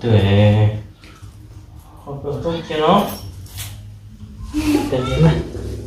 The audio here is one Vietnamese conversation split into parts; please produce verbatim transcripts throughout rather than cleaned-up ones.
để không được tốt cho nó để như này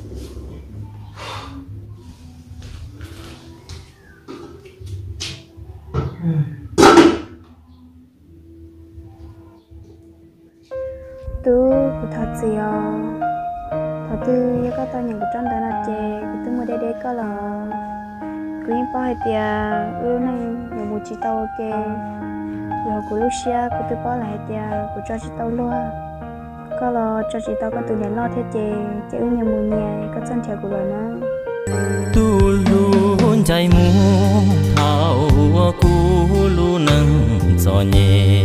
tu thật gì à thật tư có tao nhận được trong đó là chè tu mua đây đây có là cứ yên bao hết tiệt ư này nhiều một chỉ tao ok rồi của Lucia của tôi bao lại tiệt của cho chỉ tao luôn có là cho chỉ tao có từ nhận lo thế chè chè ư nhiều một nhà có chân chè của rồi nó tu luôn chạy muốn thao cú lu nâng gió nhẹ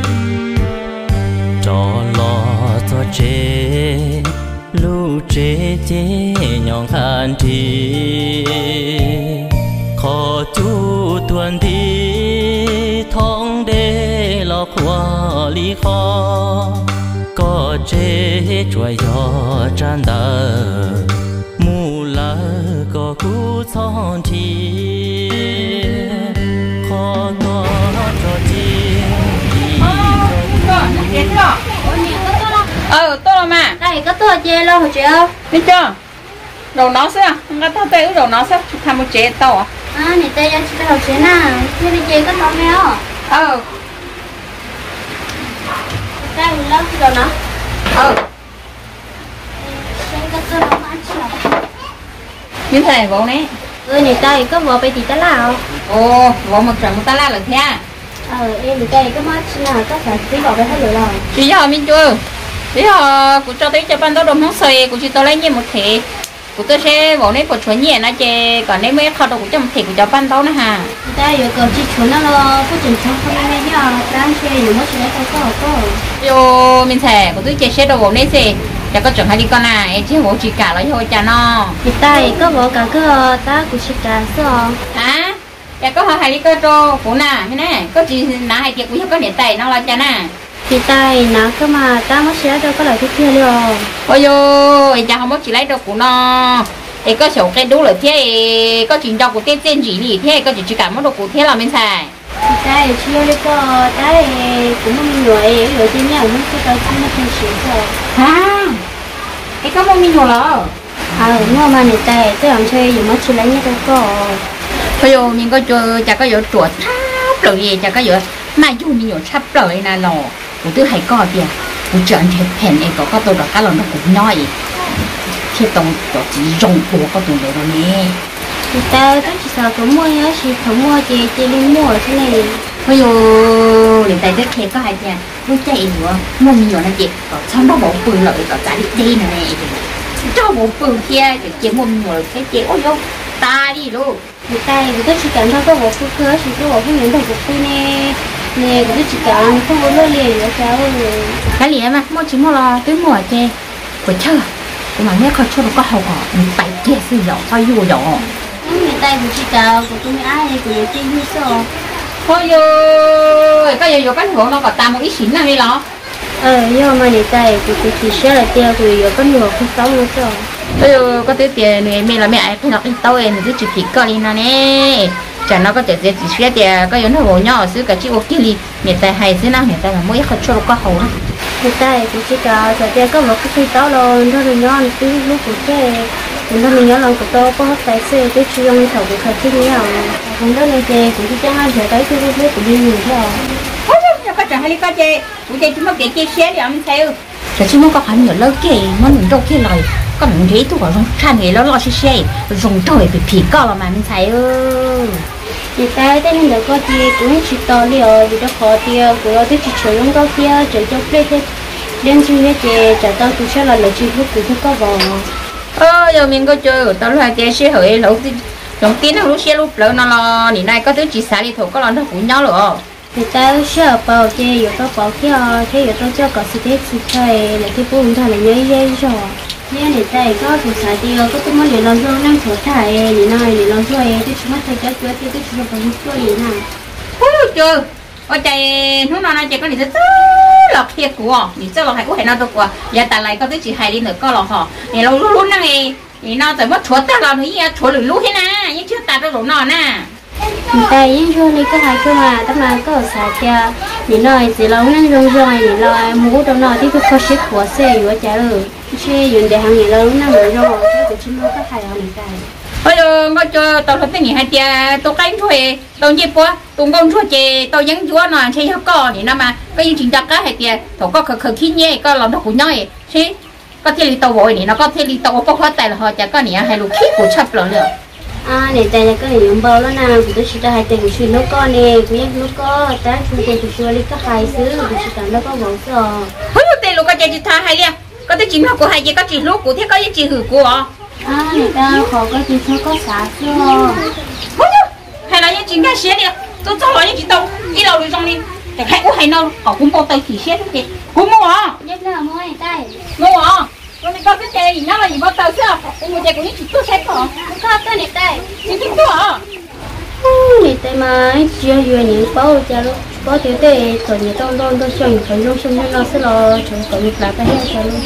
cho lo cho chế lu chế chế nhong khan thi khó chú tuần đi thong đê lo qua lý khó có chế chuối gió tràn đờ mù lơ có cú son thi khó có cho chi ờ tôi làm mà đây có tôi chè lo hả chị ơi biết chưa đầu nó xưa không có tay ứ đầu nó xưa tham một chế tao à à này tay cho chị học chế nào thế đi chè có tao mèo ờ tay lo đầu nó ờ cái có tôi nó ăn chưa như thế này vỗ nè ơi này tay có vợ bị gì ta lao ồ vỗ một trận một ta la được thế ờ em đây có mắt nào có phải tí vào cái hết rồi rồi chị giờ mình chưa bây giờ của cho tới cho ban đầu đồng không xài của chị tôi lấy như một thể của tôi sẽ vỗ nấy của chuối nhẹ nó chè còn nếu mấy khâu đầu của cho một thể của cho ban đầu nữa ha đây giờ còn chị chuối nó lo có chừng trong không nghe nhá đang chơiอยู่mất chuyện đấy có có yo mình sẽ của tôi chè sẽ đầu vỗ nấy gìจะก็จงให้ดีก่อนนะไอ้ที่หัวจีกาแล้วโยจานอ thì tay có vợ cả cái ta của chị cả sao ฮะจะก็หาให้ดีก็โตหูน่ะไม่แน่ก็จีน่าให้เกี่ยวกับก็เดี๋ยวไต่น้องเราจาน่ะ thì tay nó cơ mà ta mất sẽ đâu có lời thứ kia rồi โอ้ยไอ้จ้าเขาบอกจีไรตัวกูเนาะไอ้ก็เฉาแกดูเลยเท่ก็จีนดอกกูเต้นเต้นจีนี่เท่ก็จีจีการมันดอกกูเท่เราไม่ใช่ thì tay chưa đi có tay cũng không người rồi thì nhau nó sẽ tới không thành chuyện rồi ฮะไอ้ก็มองมีอยู่เหรอ à nhưng mà này tay tôi làm chơiอยู่mất chuyện lấy như đâu có โอ้ยมินก็เจอจะก็อยู่ตรวจทับเลยจะก็อยู่มาอยู่มีอยู่ทับเลยนะหรอกูตื้อให้ก็เดียวกูเจอเทปแผ่นเองก็ก็ตัวดอกก็หล่นกูน้อยเทียบตรงตัวจีรงกูก็ตัวเดียวนี้ thì tay tôi chỉ sợ có mua nhá chỉ không mua thì chỉ đi mua thế này โอ้ยเดี๋ยวแต่เด็กเคก็ให้เนี่ยลูกใจหัวมันมีอยู่นะเจ๊ก็ชอบบอกปืนเลยก็จ่ายดีนะเนี่ยเจ้าบอกปืนเที่ยเจ๊เจ๊มันมีอยู่แค่เจ๊โอ้ยตาดิลูก thì tay của tôi chỉ cảm thấy có một cái cửa chỉ có một cái miếng thịt của tôi nè nè của tôi chỉ cảm không có lưỡi liền nữa cháu cái gì mà mua chỉ mua lo tới mua จ๊của chơi của mà nghe coi chơi nó có hậu quả mình phải จ๊sử dụng sao yêu dụng người tay của chị cả của tôi ai của người chơi như sao โอ้ยก็อยู่อยู่กันหัวเราก็ตามมาอีสินนั่นนี่เหรอ ờ nhưng mà người tay của tôi chỉ sẽ là tiêu của người có nhiều không sống nữa sao เออก็ตื้อเตี๋ยเนี่ยแม่ละแม่ไอ้พี่น้องไอ้โตเองตื้อจีผีก็ลีนะเนี่ยจากนั้นก็จะจะจีเสียเตี๋ยก็ยังหัวย่อซื้อกับจีโอกิลีเนี่ยแต่ให้ซื้อนะเนี่ยแต่ละมื้อเขาชอบก็เขานะ người tay của chị cả giờ tiêu có một cái phi táo rồi nó rồi nhon tí lúc của cái nó rồi nhon lòng của tôi có hết tài xế cái chuyên用thầu của kháchที่นี่อ่ะผมก็เลยเจcủa chị trang ăn phải tới cái cái của đi nhiều thôi โอ้ยจะก็จะให้ก็เจกูเจจุ๊บเก๋เจเสียเดี๋ยวมันใช่เออแต่ชิมันก็ขันอยู่แล้วเก๋มันหนุนโรคที่ลอยก็หนุนที่ตัวของฉันเองแล้วรอเสียๆรงตัวไปผีก็ละมันใช่เออ chị tay tên là có chị cũng chỉ to liều vì đó khó tiêu của nó thì chỉ sử dụng cao tiêu chỉ cho plei thế đến chung với chị trả tao cũng sẽ là lời chị lúc cũng có vào เออgiờ mình có chơi tao là ché xe hơi lẩu tí giống tí nó lúc xe lúc lỡ nó lo nỉ này có thứ chỉ xả đi thổ có lo nó cũng nhau rồi thì tao sẽ bảo chịอยู่ก็bảo kia thếอยู่tao cho có sự thế sự thế là cái bụng thằng này nhớ nhớ rồi nhưng để tay có sự xả tiêu có tôi mới để làm rồi năng thổ thải để này để làm rồi thì chúng ta thấy cái cái cái chúng ta phải mua gì nè ôi trời ôi trời lúc nào nó chỉ có gì rất lọc thiệt của gì rất lọc hay của hay nó đâu của giờ tại lại có thứ chỉ hay đi nữa có lọc họ này lâu lúc lúc này thì nó tới mất chuột ta làm cái gì chuột lử lú thế nè nhưng chưa ta đâu đủ nọ nè người ta những chỗ này có hai cái mà tao mà có xả tiêu thì nói chỉ là nên rong rong thì là mua trong nó thì cứ có ship của xe rồi trả rồi xe dùng để hàng ngày là lúc nào mới rong cái của chúng nó có thay hàng ngày bây giờ ngồi cho tao thấy nghỉ hai tia tao cánh thôi tao nhịp quá tao con chua chè tao nhắn chúa nó chơi học cò thì năm mà cái gì chính cái hai tia tao có khờ khờ khí nhẹ có làm được của nhau chứ có thể đi tàu vội thì nó có thể đi tàu có hóa tài là họ chả có nhỉ hay lục khí của chấp rồi nữa à này tại là cái này dùng bao đó nào của tôi chỉ ta hai tiền của chuyện nó có nè của những nó có ta chúng tôi của tôi lấy các hai xứ của chị ta nó có bao giờ không có tiền lúc cái chị tha hay liền có thể chính học của hai chị có chị lúc của thế có những chị hử của à người ta khó có chị sao có xả chưa hay là những chị cái xe đi tôi cho nó những chị tàu đi đâu đi trong đi để hay có hay đâu họ cũng bao tay thì xe thế cũng mua à nhất là mua này tay mua à rồi mình có cái xe gì nó là gì bao tàu xe cũng mua xe của những chị tôi xe có có cái này tay chị tôi à này tay mà chưa vừa những bao giờ luôn có thiếu tệ còn những trong đông tôi chơi phải luôn xong nó sẽ lo chúng có việc là cái hết rồi luôn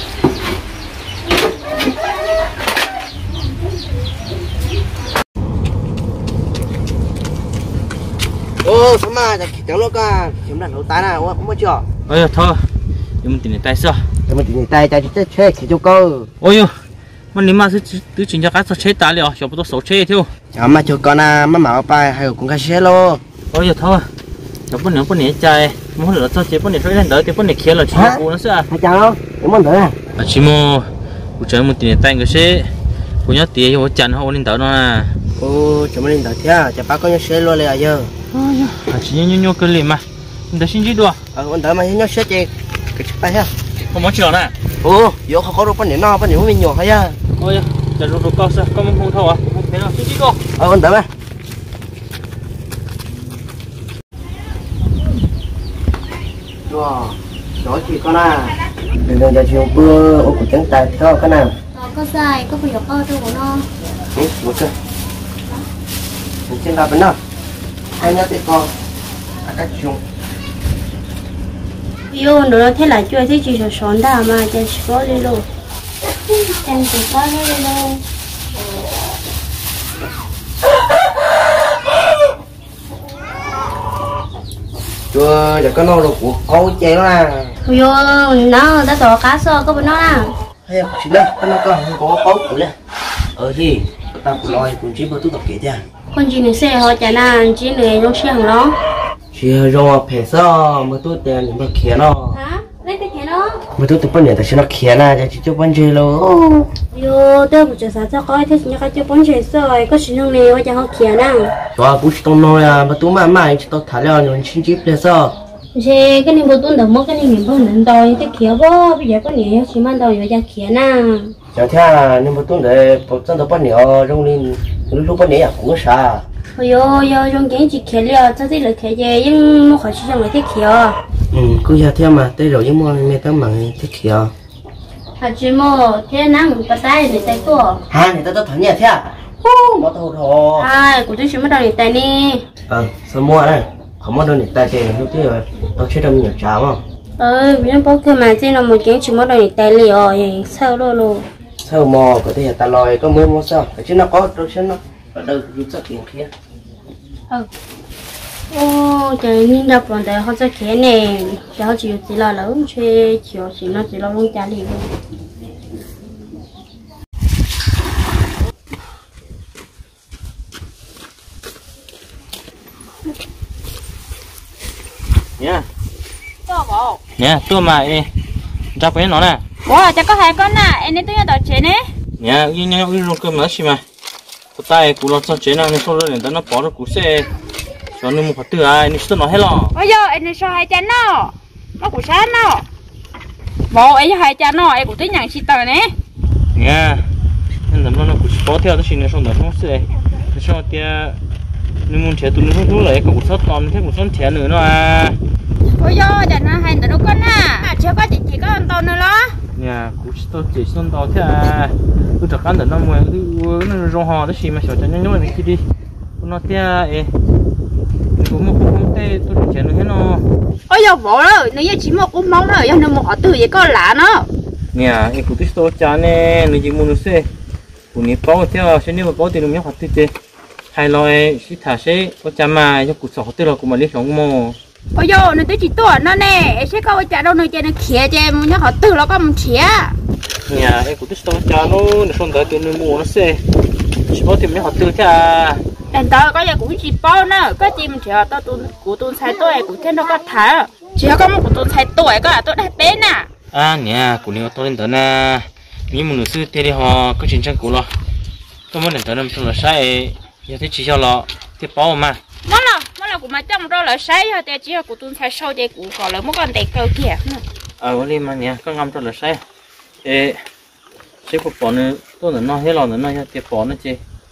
ô sao mà chẳng lúc à chúng đặt lâu tái nào không có chưa ôi thôi mình tìm tay xưa chúng mình tìm tay tay chết chết thì chú cơ ôi yo mình nếu mà cứ chính cho cái số chế tá liệu cho bữa số chế theo à mà chú con à mà bảo bài hay cũng cái xe luôn ôi giờ thôi cho bữa nữa bữa nữa chạy muốn lỡ cho chế bữa nữa rồi lên đỡ thì bữa nữa kia là chỉ cũ nó xưa hay chăng không đúng không nữa à chỉ mua cụ chơi một tiền tay cái xe cụ nhớ tiền cho chăn họ lên đỡ nó à ô chúng mình đợi theo chả bác có nhớ xe luônเลยgiờ à chỉ nhớ nhớ cái liền mà để xin chỉ đùa ờ con đợi mà nhớ xe chị cái tay ha không muốn chịu nè ô vô không có đâu con no con mình nhỏ hay à ôi giờ rồi cao sao có không thâu à thế nào xin chỉ đùa ờ con đợi mà wow đó chị con à đừng đừng giờ chiều bữa ô của trắng tay theo cái nào có dài có phải có co đâu của nó ừ một cái trên đó bên nào hai nhát thì con các chung yêu nó thế là chưa thấy chỉ là sòn đà mà chỉ có đi luôn em chỉ có đi luôn chưa giờ có nô được của câu chơi đó nè yêu nó đã tỏ cá sơ có bên nó nè hay là chỉ lên cái nó có có câu của lên ở gì ta cũng nói cũng chỉ bữa tôi tập kể thôi con chị này xe họ chả nàn chị này trong xe hàng đó chỉ rồi phải sao mà tôi tiền mà kia nó hả lấy cái kia nó mà tôi tập bao nhiêu thì nó kia nè chỉ cho bao nhiêu luôn yêu tôi cũng chưa sao cho coi thế nhưng cái chưa bốn chơi rồi có sự nông này họ cho họ kia nè rồi bút tông nói à mà tôi mà mà chỉ tôi thả ra rồi xin chip lên sao thế cái này bộ tuần đầu mất cái này mình không nên đòi cái kia bố bây giờ có nhiều chỉ mang đòi vào kia nè chẳng thế nhưng mà tôi để bộ chân đó bao nhiêu trong nên lúc bao nhiêu cũng sao ôi ôi ôi trong cái chỉ kia liệu cho thế là kia gì nhưng mà khỏi chỉ trong cái thế kia ừ cứ giờ theo mà tới rồi nhưng mà mẹ tao mặn thế kia hả chị mô thế năng một cái tay để tay cô ha người ta tao thằng nhà thế à ô mà tao thò ai của tôi chỉ mới đòi để tay nè ờ sao mua đây không mua đâu để tay tiền lúc kia tao chơi đâu nhiều cháo không ơi bây giờ bố kia mà chỉ là một cái chỉ mới đòi để tay liệu rồi sao đâu luôn sao mò có thể ta lòi có mới mua sao chứ nó có đâu chứ nó ở đâu rút ra tiền kia ừ ô trời nhìn đập bọn đấy họ sẽ kia nè cho họ chịu chỉ là lớn chơi chịu chỉ nó chỉ là luôn trả liền nha nha tôi mà đi ra cái nó nè bố là chắc có hai con nè em nên tôi nhớ đòi chế nè nha yên nha yên luôn cơm nữa xí mà tôi tay cú lo cho chế nào nên sau đó để nó bỏ nó cú xe cho nên một phát từ ai nên tôi nói hết lo bây giờ em nên so hai chén nó nó cũng sáng nó bố em hai chén nó em cũng tính nhận xịt tờ nè nha nên là nó nó cũng bỏ theo cái gì này xong rồi nó sẽ cái sau tia nên muốn chế tụi nó không thú lại cũng sót tóm thế cũng sót chế nữa nó à bây giờ để nó hai tờ đâu con à à chưa có chị chỉ có con to nữa đó nhà cũng tôi chỉ xong tàu thế à tôi chắc chắn là nó mua cái nó rong hò đó xí mà sợ cho nó nhớ này kia đi nó tia ấy cũng một không tê tôi chế nữa hết nó ôi giờ bố rồi nếu như chỉ một cũng mong rồi giờ nó một họ từ vậy có lạ nó nhà ấy cũng tôi tôi chán nè nếu chỉ muốn nó sẽ cũng ní bao theo xem nếu mà bao thì nó mới hoạt tích hay là sĩ thả sẽ có chăm mà cho cuộc sống tự là cũng mà lý sống mò ôi yo nó tới chỉ tuổi nó nè sẽ có chả đâu nơi chơi nó khía chơi muốn nhớ họ từ nó có một khía nhà em cũng thích sống cha nó nó sống tới từ nơi mùa nó xe chỉ có tìm mấy họ từ cha đàn tao có giờ cũng chỉ bao nữa có chỉ mình chỉ họ tao tụi của tụi sai tuổi của trên nó có thả chỉ có một của tụi sai tuổi có là tụi đã bé nè à nhà của nhiều tôi đến tới nè những một nửa sư thế đi họ có chuyện tranh cũ lo tôi muốn đến tới năm trong là sai giờ thấy chỉ cho lo tiếp bao mà mất là mất là của mà trong đó là sai haแต่chỉ là của tụi sai sau đây của còn là mất con để câu kia à vấn đề mà nhà có ngâm trong là sai ê sẽ có bỏ nữa tôi là nó hết lo nữa nó tiếp bỏ nữa chứ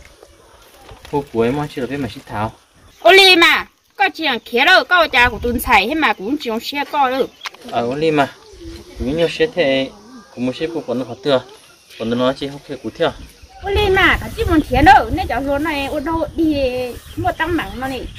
cô cuối mà chỉ là biết mà xịt tháo ôi mà có chuyện kia đâu có cha của tụi sai hay mà cũng chỉ có xe coi được à vấn đề mà cũng như xe thế cũng một xe của bọn nó họ tựa bọn nó chỉ không thể cụ theo ôi mà cả chỉ muốn tiền đâu nên cháu số này ô đâu đi mua tăng mảng nó này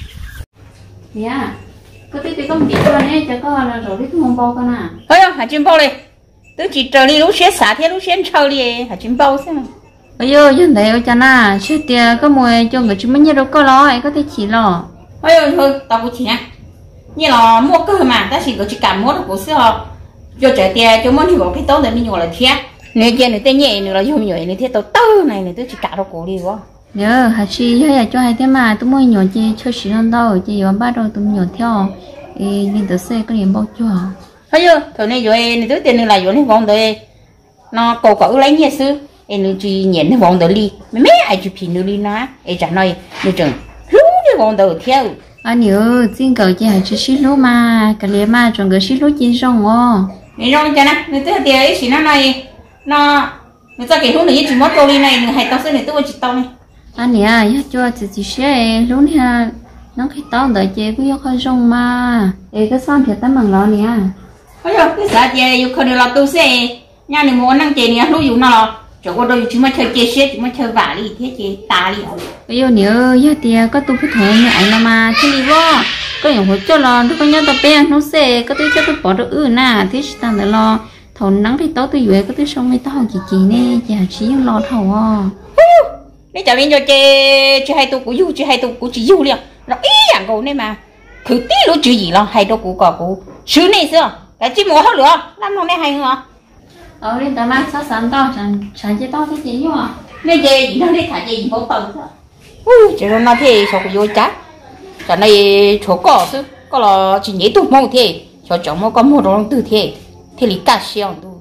dạ có tí tí công ty cho nên cháu có là rồi biết không bao con à thôi à hả chim bao đi tôi chỉ chờ đi lúc xé xả thế lúc xé trâu đi hả chim bao xem ôi yo dân đấy ôi cha na xé tiền có mua cho người chúng mình đâu có lo có thể chỉ lo ôi thôi tao cũng chỉ nha như là mua cơ mà ta chỉ có chỉ cảm mua được của xưa cho trẻ tiền cho món thì có cái tốt để mình nhổ là thiệt nếu kia này tên nhẹ nữa là dùng nhồi này thiệt tao tơ này này tôi chỉ cả đâu cổ đi quá nhớ hạt chi hay là cho hai thế mà tôi mua nhồi chi cho xí non đâu chi vào ba đâu tôi nhồi theo thì nên tôi xe có điểm bao cho thấy chưa thôi này rồi này tôi tiền này là rồi này vòng đấy nó cổ cổ lấy nhẹ sư em nó chỉ nhện nó vòng đấy đi mấy mấy ai chụp hình nó đi nó em trả nói nó chừng lúc đi vòng đầu theo anh nhớ xin cầu chị hãy chỉ xí lúa mà cái liền mà chọn cái xí lúa chín xong ó này rong cho nè người tôi tiền ấy xí nó này nó người ta kể lúc này chỉ mất câu đi này người hay tao sẽ này tôi chỉ tao này anh nhá cho chị chị sẽ lúc này nó khi tao đợi chị cũng yêu khơi rong mà để cái son thiệt tấm bằng lò nè bây giờ cái啥chị yêu khơi được là tôi sẽ nhà này muốn năng chị nè lúc dù nó chỗ có đôi chúng mà chơi chơi xe chúng mà chơi vả đi thế chị ta đi bây giờ nhớ giờ tiền có tôi phải thấy như anh mà chứ đi vô có những hồi cho lo tôi có nhớ tao bé nó sẽ có tôi cho tôi bỏ được ư nè thế chị ta để lo thầu nắng thì tao tôi về có tôi xong mấy tao chị chị nè chị hạt chí lo thầu à nè chả biết cho chị chị hay tôi cũng du chị hay tôi cũng chỉ du liền nó ý dạng cậu này mà thử tí lúc chữ gì lo hay tôi cũng có cũng sứ này xưa cái chim mùa hơn nữa năm nó này hay hả ờ đi tao mang sáu sáu tao chẳng chẳng chị tao thế chị nhá nè chị gì nó đi thả chị gì không tao ui chị nó thế sao cũng vô chắc cái này chỗ cỏ chứ có là chỉ nhảy tụt mông thế cho chồng mà có một đồ từ thế thế lý cả xiang tu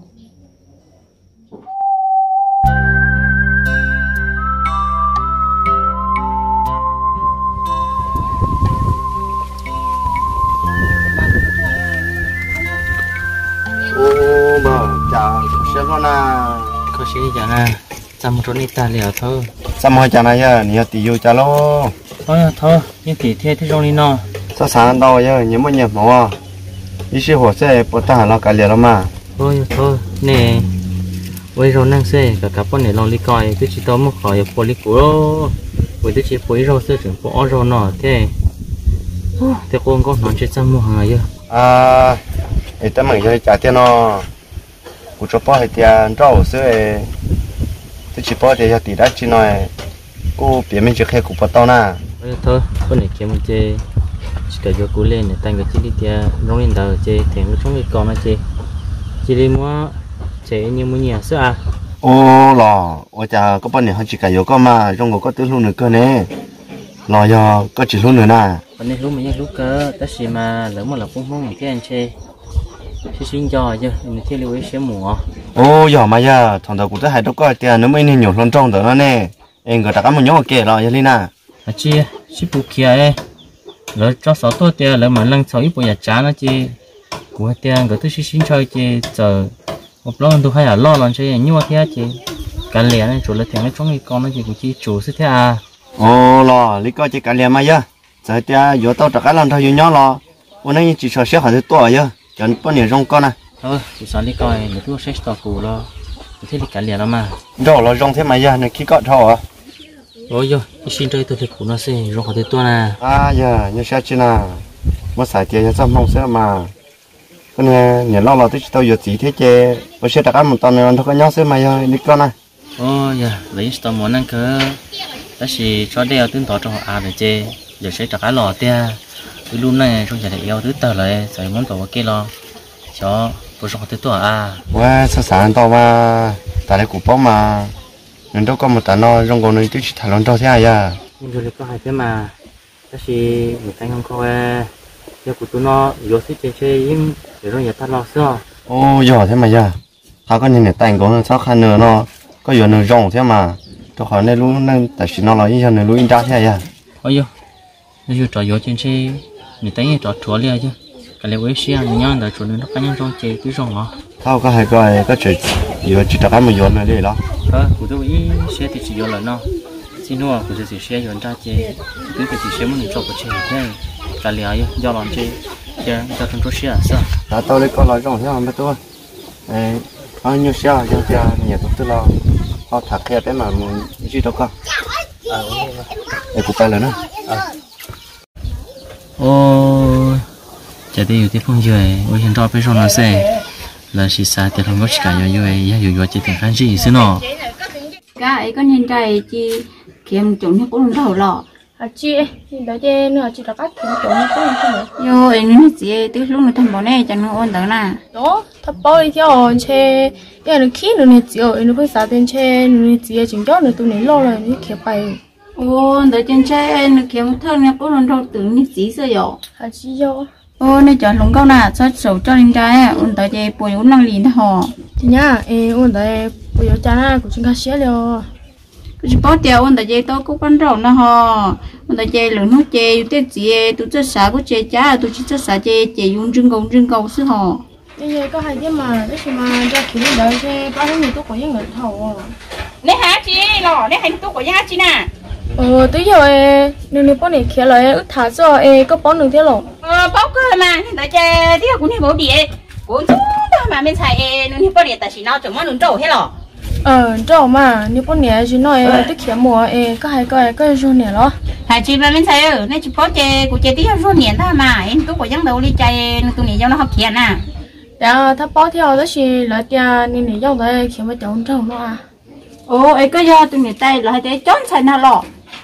ô mà chả sẽ có na có xe chả na chăm một ít ta liều thôi sao mà chả này giờ nhiều tỷ yêu chả lo thôi thôi nhưng thì thế thế trong đi nó sao sáng đâu giờ nhiều mấy nhiều máu ý sĩ hồ sẽ bắt ta nó cả liền lắm mà thôi thôi nè bây giờ năng xe cả các bọn này lòng đi coi tôi chỉ tao một khỏi bỏ đi cũ rồi tôi chỉ bỏ rau sơ trưởng bỏ rau nọ thế thế con con nói chuyện chăm mua hàng giờ à để tao mình chơi trả tiền nó cũng cho bỏ hết tiền rau sơ tôi chỉ bỏ tiền tỷ đã chỉ nói cô biết mình chưa khai cũng bắt tao na thôi con này kiếm một chơi chỉ cần cho cô lên để tăng cái chi đi tiền rong lên đầu chơi thèm cái trong cái con nó chơi chỉ đi mua chế như mua nhà sữa à ô lò ôi chà có bao nhiêu họ chỉ cả yếu có mà trong có tứ luôn nữa cơ nè lò giờ có chỉ luôn nữa nè วันนี้รู้ไหมยังรู้เกอแต่สิมาหรือมันหลับพุ่งพุ่งอย่างที่อันเช่ชิชิงจอยเยอะในที่เรียกว่าเชี่ยหมูอ๋อโอ้ยมาย่าทางตะกูจะให้ตัวก็เตียนนึกไม่เนี่ยหยดลงตรงเดี๋ยวนั่นเองเองก็ตะกันมันย่อเกล้อยังลีน่ะ à chi chi bù kia ấy rồi cho sáu tuổi tiền rồi mà lăng sáu ít bùi chán nó chi của tiền cái thứ xin chơi chi giờ một lần tôi hay là lo lần chơi nhưng mà thế chi cái liền này chủ là tiền cái trong cái con nó chỉ của chi chủ sẽ thế à ô lò lý coi chỉ cái liền màย่าgiờ tia yếu tao tao cái lần thôi yếu nhỏ lòวันนี้chỉ sợ sẽ hỏiตัวย่าcho nên bao nhiêu trong con à thôi chỉ sợ lý coi để tôi sẽ tao cụ lo thế thì cái liền đó mà rồi lo trong thế màย่าnày khi có thọ à rồi rồi xin chơi tôi thì cụ nó sẽ rồi hỏi tôi nè à dạ như sao chứ nào mà xài tiền cho xong không sẽ mà cái này nhà lo lo tôi tao giờ chỉ thế chứ bây giờ đặt ăn một tao này thôi có nhau sẽ màย่าlý con à ôi giờ lấy tao muốn ăn cơ đó là cho đeo tương tỏ cho họ à để chơi giờ sẽ đặt cái lò tia cái luôn này trong nhà để yêu thứ tờ lại rồi món tổ kia lo cho bữa sau tới tuổi à quá sao sáng tao mà tại đây cũng bao mà nên đâu có một tờ nó trong còn nơi tôi chỉ thằng nó cho thế à ya nhưng rồi có hai cái mà cái gì người ta không coi giờ của tụi nó vô xí chơi chơi nhưng để rồi nhà ta lo sao ô giỏi thế mà ya thằng con nhìn này tay có sao khăn nữa nó có giờ nó rộng thế mà tôi hỏi này luôn nên tại sao nó nói như này luôn in ra thế à ôi yo nó vô trò vô trên chơi người ta nghe trò chúa liền chứ cái này với xe mình nhang là chỗ nó cá nhân trong chơi cái rong hả tao có hai cái cái chuyện giờ chỉ đặt một yon này đi đó ờ của tôi ý xe thì chỉ vô là nó xin lỗi của tôi chỉ xe yon ra chơi cái cái chỉ xe mình cho cái chơi thế cái này ấy do làm chơi chơi cho trong chỗ xe sao đã tao lấy con nói rong thế mà mấy tôi ấy bao nhiêu xe cho cho nhiều tôi tôi lo họ thả khe bé mà mình gì đâu con ờ em cũng phải là nó ô giờ thì thì phong dưới tôi hiện cho bây giờ nó sẽ là chỉ xa thì không có chỉ cả nhiều như vậy nhiều chỉ tiền khăn gì xíu nó cái con hiện tại chị kiếm chỗ như cũng đầu lọ à chị hiện tại chị nữa chị đã cắt kiếm chỗ như cũng không yo em nói chị từ lúc nó thằng bọn này chẳng nó ôn đó nè đó thằng bao đi theo chơi giờ nó khí nó này chiều nó phải xả tiền chơi nó chiều chính cho nó tụi này lo rồi nó kiếm bài ô đợi trên chơi nó kiếm thằng này cũng đầu tưởng như gì sao yo à chị yo ô này chọn lồng câu nè cho sầu cho lên trái ôn đợi chị bồi ôn năng liền họ chị nhá em ôn đợi bây giờ cha na của chúng ta xé rồi cứ chỉ bảo tiêu ôn đợi chị tôi cũng quan trọng nè họ ôn đợi chị lớn nó chị tết chị tôi cho xả của chị cha tôi chỉ cho xả chị chị dùng trứng cầu trứng cầu xứ họ bây giờ có hai cái mà cái gì mà ra kiếm đợi chơi ba cái gì tôi có những người thầu nè hả chị lò nè hành tôi của nhà chị nè ờ tới giờ nếu nếu bọn này kia lại ức thả cho em có bọn được thế rồi ờ bao cơ mà đợi chị thì cũng đi bảo địa cũng chú đó mà mình xài nó đi bảo địa tại sao nó chẳng muốn trâu hết rồi ờ trâu mà nếu bọn này chỉ nói tới kia mùa em có hai cái cái số này đó hả chị mà mình xài ở nè chị bảo chị của chị tí số年thôi mà em tôi của dân đầu đi chạy tụi này cho nó học kiện à dạ他包theo đó là là dia nên này dùng đấy khi mà chọn trâu nó à ồ ấy cái do tụi này tay là để chọn xài nào lọ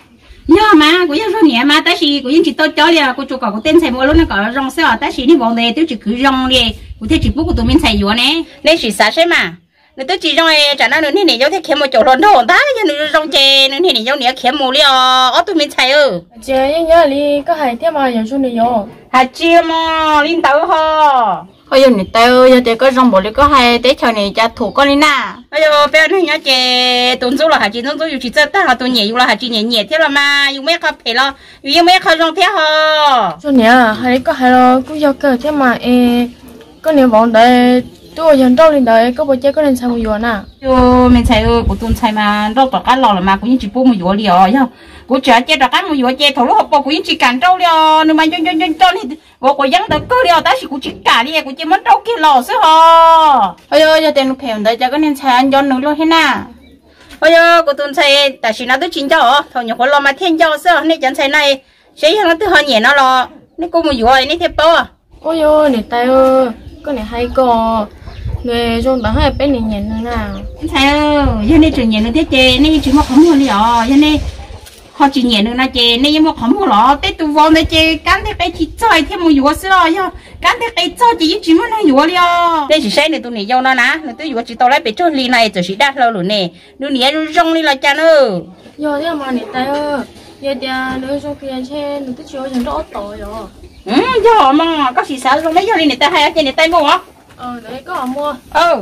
nhớ mà của dân số年mà tại sao của dân chỉ tôi cho liền của chỗ có của tên xài mua luôn nó có rong sao tại sao đi vòng này tôi chỉ cứ rong đi của thế chỉ bút của tụi mình xài vô nè nên chỉ xả xem mà nếu tôi chỉ rong trả nó nữa này giống thế kiếm một chỗ lớn thôi ta chứ nữa rong chè nữa này giống này kiếm một liền ở tụi mình xài ư chè nhớ nhớ đi có hai thế mà giờ số này vô hả chia mà linh tàu ho ôi giờ này tao giờ thì có rong bộ có hai té chờ này cha thủ con đi na ôi giờ bé này nhá chè tuần số là hả chị tuần số chỉ chơi ta hả tuần nhẹ là hả chị nhẹ nhẹ thế là mà dùng mấy khắp phải lo dùng mấy khắp rong thế ho số này hay có hai lo cũng do cơ thế mà em có nhiều bọn đấy tôi giờ đâu lên đấy có bộ chơi có nên sao mà vô nè yo mình xài ơi của tuần xài mà đâu có cá lò là mà cũng chỉ bố một vô liền nhá của trẻ chơi đó cá một vô chơi thầu lúc học bộ cũng chỉ cản trâu liền nhưng mà cho cho cho cho thì bộ của dân được cơ liền ta chỉ cũng chỉ cả đi cũng chỉ mất trâu kia lò xứ ho ôi ơi giờ tiền phèn đấy cho cái nên xài ăn giòn nữa luôn thế nào ôi ơi của tuần xài tại vì nó tôi chính cho thầu nhiều con lò mà thiên cho xưa nên chẳng xài này sẽ nó từ hơi nhẹ nó lò nên cô một vô này thế bao ôi ơi này tay ơi có này hay có người trong đó hai bên này nhện nữa nào sao giờ này chuyện nhện nữa thế chị này chỉ một khóm thôi rồi giờ này họ chỉ nhện nữa na chị này một khóm thôi rồi tết tu vong này chị cán thế cái chỉ chơi thêm một vụ xưa rồi cán thế cái chơi chỉ chỉ muốn hay vụ đi đây chỉ xây này tụi này giao nó nè này tôi vụ chỉ tao lấy bị trôn ly này rồi chỉ đắt lâu rồi nè đứa nhẹ đứa rong đi là cha nữa giờ thế mà này tay ơi giờ thì đứa trong kia trên đứa tôi chưa chẳng rõ tội rồi ừ giờ mà có gì sao rồi lấy giờ đi này tay hay trên này tay mua hả ờ đấy có mua ừ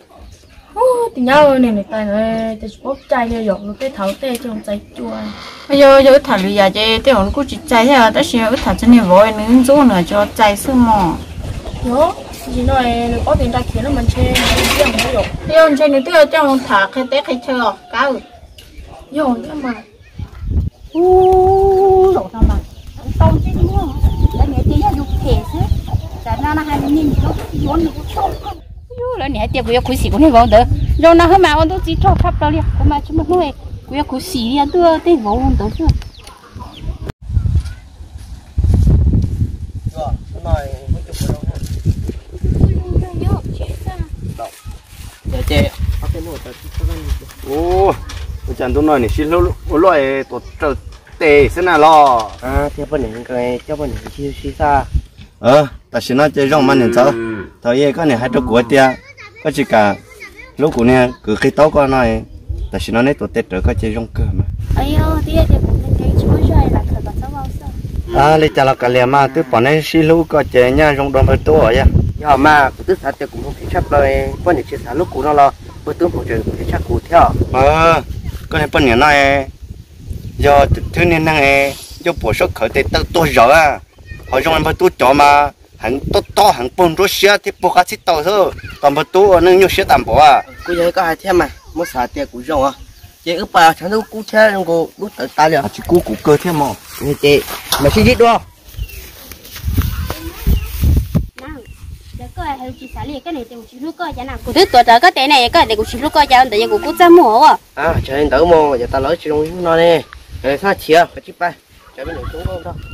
thì nhau này này tay này thì bóp chai như dọn nó cái thấu tê trong trái chua bây giờ giờ thả lưỡi giờ chơi thế còn cũng chỉ chai thế à tại sao thả cho nhiều vội nữa giúp nữa cho chai sương mò đó gì nói nó có tiền ra kia nó mình chơi nó không được thế ông chơi nữa thế cho thả cái té cái chơi cá ừ rồi thế mà u rồi sao mà tôm chứ đúng không để mẹ tí dục thể chứ tại nó hai mươi nghìn nó vốn nó cũng yu là nè tiệp của cô sĩ của này vào được rồi nó hơi mà ông tôi chỉ cho khắp đó đi cô mà chúng mình nói của cô sĩ đi ăn tôi tới vào ông tôi chứ ô tôi chẳng tôi nói này xin lỗi lỗi tôi trâu tệ thế nào lo à theo bên này cái cho bên này chi chi xa ờ ta xin nói chơi rong mà nhận sao thời gian cái này hai trăm của tia có chỉ cả lúc của nè cứ khi tao qua nói ta xin nói này tụi tết rồi có chơi rong cơ mà ấy ơi thì để cũng cái chú rồi là thời còn sao bao giờ à lấy chả là cả liền mà tôi bỏ này xí lú có chơi nha rong đòn bờ tua vậy nhưng mà cũng tức thật cũng không thể chấp lời bên này chia sẻ lúc của nó là bữa tướng hỗ trợ thể chắc cụ theo ờ cái này bên này nói do thứ nên năng do bổ sung khởi tết tao tôi rõ à họ rong bờ tua chó mà hắn to to hắn bông rốt xía thì bố cá xí tàu thôi còn bờ tua nó nhiều xía tạm bỏ à cô giờ có hai thêm mà muốn xả tiền của rong à chị ước bà chẳng đâu cú xe rong cô lúc tới ta liền chỉ cú cú cơ thêm mà như chị mà xin ít đâu cái hay chỉ xả liền cái này thì chỉ lúc coi cho nào. Cụ thứ tuổi đó cái tên này cái này cũng chỉ lúc coi cho tại vì cụ cũng chăm mua à. À cho nên đỡ mua giờ ta lấy chỉ trong nó nè. Rồi sao chia phải chip bay. Cho bên này xuống không đâu.